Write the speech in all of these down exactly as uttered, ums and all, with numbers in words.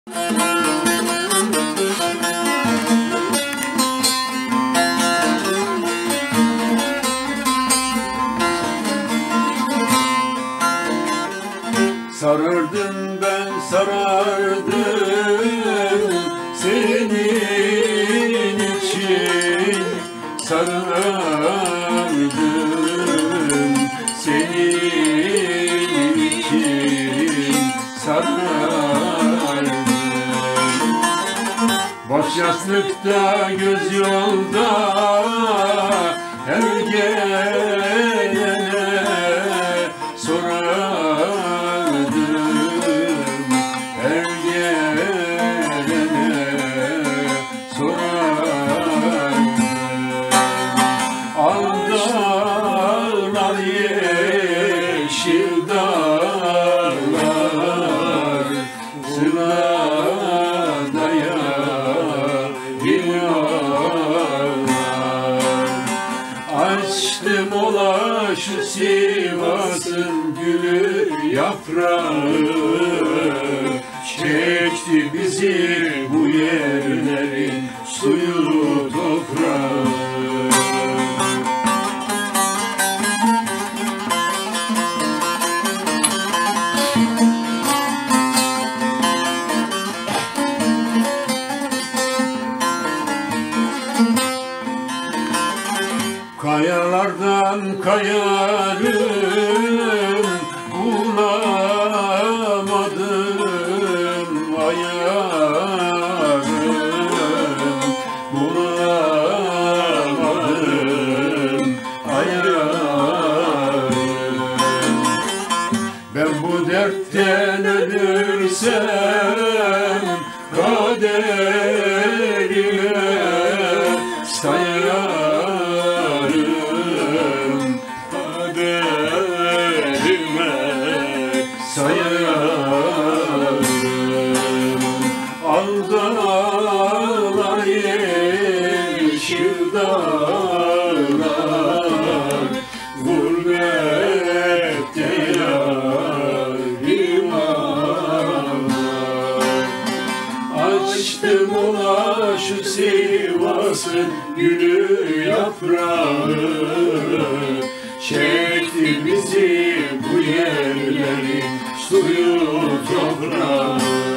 Sarardım ben sarardım senin için, sarardım senin için, sarardım. Baş yastıkta göz yolda her gelene sorardım, her gelene sorardım. Aldağlar yeşil dağlar sıradaya açtım ola şu Sivas'ın gülü yaprağı, çekti bizi bu yerlerin suyu toprağı. Kayalardan kayarım, bulamadım ayarım, bulamadım ayarım. Ben bu dertten ölürsem kaderime sayarım, sayarım. Aldağlar yeşil dağlar, gurbette yarim ağlar. Açtım ola şu Sivas'ın gülü yaprağı, çekti bizi bu yerlerin suyu toprağı.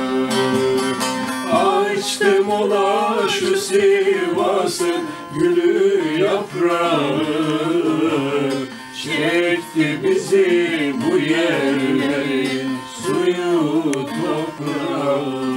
Açtım ola şu Sivas'ın gülü yaprağı, çekti bizi bu yerlerin suyu toprağı.